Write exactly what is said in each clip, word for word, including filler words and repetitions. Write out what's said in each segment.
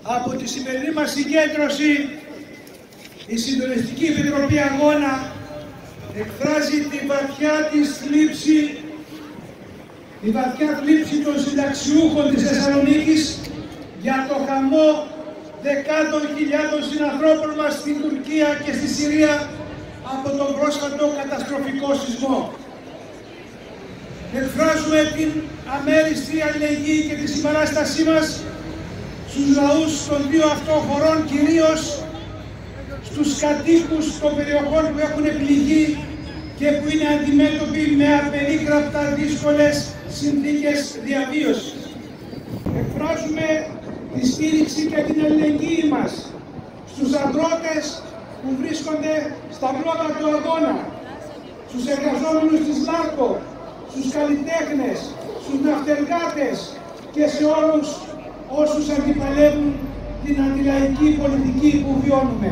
Από τη σημερινή μας συγκέντρωση, η Συντονιστική Επιτροπή Αγώνα εκφράζει τη βαθιά της θλίψη, τη βαθιά θλίψη των συνταξιούχων της Θεσσαλονίκης για το χαμό δεκάδων χιλιάδων συνανθρώπων μας στην Τουρκία και στη Συρία από τον πρόσφατο καταστροφικό σεισμό. Εκφράζουμε την αμέριστη αλληλεγγύη και τη συμπαράστασή μας στους λαούς των δύο αυτών χωρών, κυρίως στους κατοίκους των περιοχών που έχουν πληγεί και που είναι αντιμέτωποι με απερίγραπτα δύσκολες συνθήκες διαβίωσης. Εκφράζουμε τη στήριξη και την αλληλεγγύη μας στους αγρότες που βρίσκονται στα πλώτα του αγώνα, στους εργαζόμενους της ΛΑΡΚΟ, στους καλλιτέχνες, στους ναυτεργάτες και σε όλους όσους αντιπαλεύουν την αντιλαϊκή πολιτική που βιώνουμε.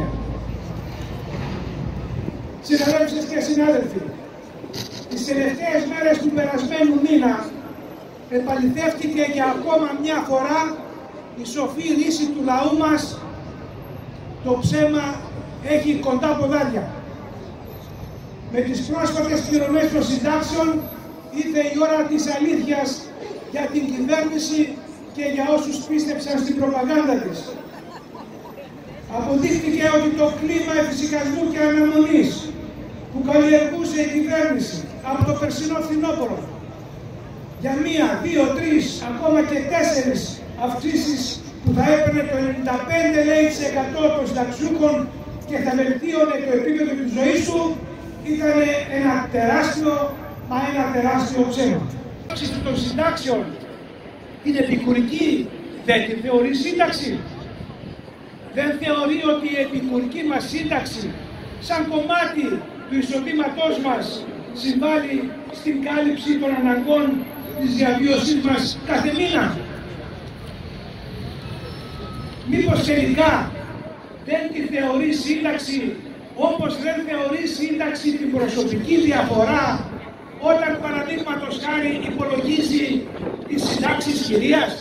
Συναδέλφες και συνάδελφοι, τις τελευταίες μέρες του περασμένου μήνα επαληθεύτηκε για ακόμα μια φορά η σοφή ρίση του λαού μας: το ψέμα έχει κοντά ποδάρια. Με τις πρόσφατες πληρωμές των συντάξεων ήρθε η ώρα της αλήθειας για την κυβέρνηση και για όσους πίστεψαν στην προπαγάνδα της. Αποδείχθηκε ότι το κλίμα εφησυχασμού και αναμονής που καλλιεργούσε η κυβέρνηση από το περσινό φθινόπωρο για μία, δύο, τρεις, ακόμα και τέσσερις αυξήσεις που θα έπαιρνε το ενενήντα πέντε τοις εκατό των συνταξιούχων και θα βελτίωνε το επίπεδο της ζωής του, ήταν ένα τεράστιο, μα ένα τεράστιο ψέμα. Η αύξηση των συντάξεων είναι επικουρική, δεν τη θεωρεί σύνταξη. Δεν θεωρεί ότι η επικουρική μας σύνταξη, σαν κομμάτι του εισοδήματός μας, συμβάλλει στην κάλυψη των αναγκών της διαβίωσής μας κάθε μήνα. Μήπως τελικά δεν τη θεωρεί σύνταξη όπως δεν θεωρεί σύνταξη την προσωπική διαφορά όταν παραδείγματος χάρη υπολογίζει τις συντάξεις κυρίας?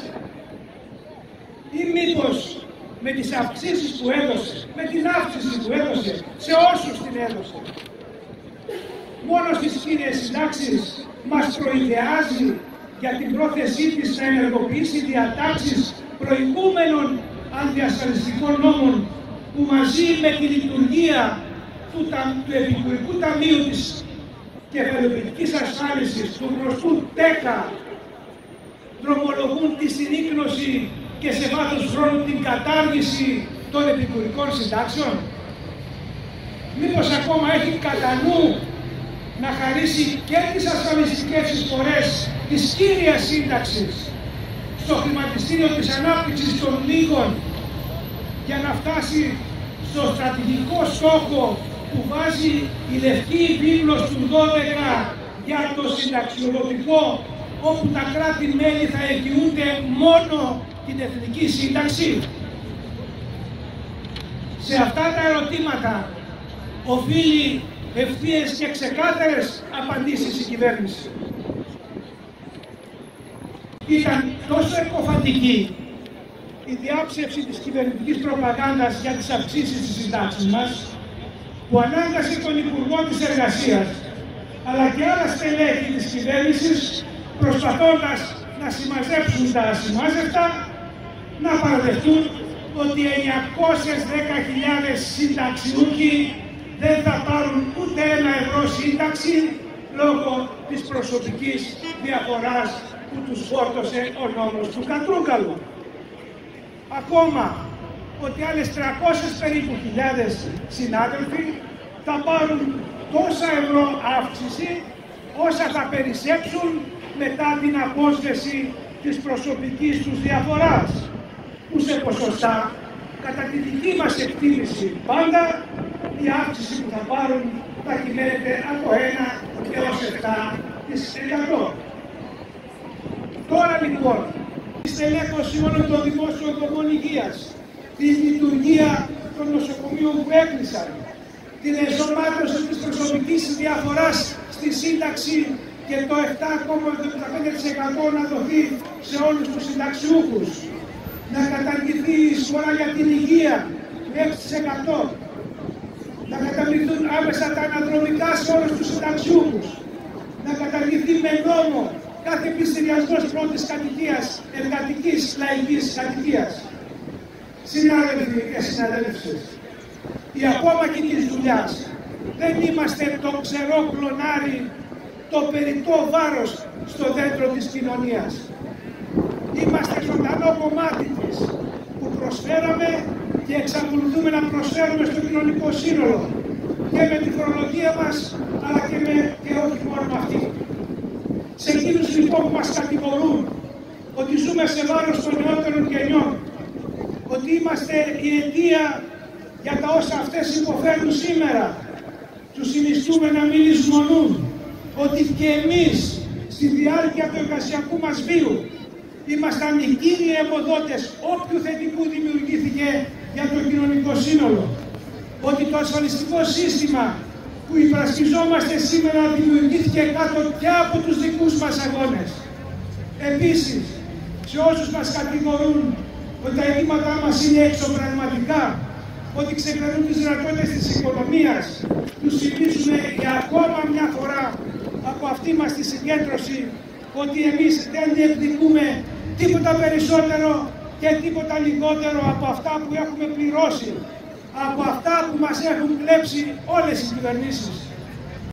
Ή μήπως με τις αυξήσεις που έδωσε, με την αύξηση που έδωσε σε όσους την έδωσε, μόνο στις κύριες συντάξεις μας προειδεάζει για την πρόθεσή της να ενεργοποιήσει διατάξεις προηγούμενων αντιασφαλιστικών νόμων που μαζί με τη λειτουργία του, του Επικουρικού Ταμείου της Κεφαλαιοποιητικής Ασφάλισης, του γνωστού ΤΕΚΑ, δρομολογούν τη συνίκνωση και σε βάθος χρόνου την κατάργηση των επικουρικών συντάξεων? Μήπως ακόμα έχει κατά νου να χαρίσει και τις ασφαλιστικές εισφορές της κύριας σύνταξης στο χρηματιστήριο της ανάπτυξης των λίγων για να φτάσει στο στρατηγικό στόχο που βάζει η Λευκή Βίβλος του δώδεκα για το συνταξιοδοτικό, όπου τα κράτη-μέλη θα εγγυούνται μόνο την εθνική σύνταξη? Σε αυτά τα ερωτήματα οφείλει ευθείες και ξεκάθαρες απαντήσεις η κυβέρνηση. Ήταν τόσο εκκοφαντική η διάψευση της κυβερνητικής προπαγάνδας για τις αυξήσεις της συντάξης μας, που ανάγκασε τον Υπουργό της Εργασίας αλλά και άλλα στελέχη της κυβέρνησης, προσπαθώντας να συμμαζέψουν τα ασημάζευτα, να παραδεχτούν ότι εννιακόσιες δέκα χιλιάδες συνταξιούχοι δεν θα πάρουν ούτε ένα ευρώ σύνταξη λόγω της προσωπικής διαφοράς που τους φόρτωσε ο νόμος του Κατρούγκαλου. Ακόμα ότι άλλες τριακόσιες περίπου χιλιάδες συνάδελφοι θα πάρουν τόσα ευρώ αύξηση όσα θα περισσέψουν μετά την απόσβεση της προσωπικής τους διαφοράς, που σε ποσοστά, κατά τη δική μας εκτίμηση πάντα, η αύξηση που θα πάρουν θα κυμαίνεται από ένα έως επτά τοις εκατό. Τώρα λοιπόν, η στελέχωση όλων των δημόσιων δομών υγείας, τη λειτουργία των νοσοκομείων που έκλεισαν, την ενσωμάτωση της προσωπικής διαφοράς στη σύνταξη και το επτά κόμμα εβδομήντα πέντε τοις εκατό να δοθεί σε όλους τους συνταξιούχους, να καταργηθεί η συνεισφορά για την υγεία του έξι τοις εκατό. Να καταργηθούν άμεσα τα αναδρομικά σε όλους τους συνταξιούχους. Να καταργηθεί με νόμο κάθε πληστηριασμός πρώτης κατοικίας, εργατικής, λαϊκής κατοικίας. Συνάδελφοι και συναδέλφες, η απόμακη της δουλειάς δεν είμαστε το ξερό κλονάρι, το περιττό βάρος στο δέντρο της κοινωνίας. Είμαστε ζωντανό κομμάτι της που προσφέραμε και εξακολουθούμε να προσφέρουμε στο κοινωνικό σύνολο και με τη φορολογία μας, αλλά και, με, και όχι μόνο με αυτή. Σε εκείνους λοιπόν που μας κατηγορούν ότι ζούμε σε βάρος των νεότερων γενιών, ότι είμαστε η αιτία για τα όσα αυτές υποφέρουν σήμερα, τους συνιστούμε να μην λησμονούν ότι και εμείς στη διάρκεια του εργασιακού μας βίου ήμασταν οι κύριοι εμποδότες όποιου θετικού δημιουργήθηκε για το κοινωνικό σύνολο. Ότι το ασφαλιστικό σύστημα που υπερασπιζόμαστε σήμερα δημιουργήθηκε κάτω και από τους δικούς μας αγώνες. Επίσης, σε όσους μας κατηγορούν ότι τα αιτήματά μας είναι εξωπραγματικά, ότι ξεπερνούν τις δυνατότητες της οικονομίας, τους θυμίζουμε για ακόμα μια φορά από αυτή μας τη συγκέντρωση ότι εμείς δεν διεκδικούμε τίποτα περισσότερο και τίποτα λιγότερο από αυτά που έχουμε πληρώσει, από αυτά που μας έχουν κλέψει όλες οι κυβερνήσεις.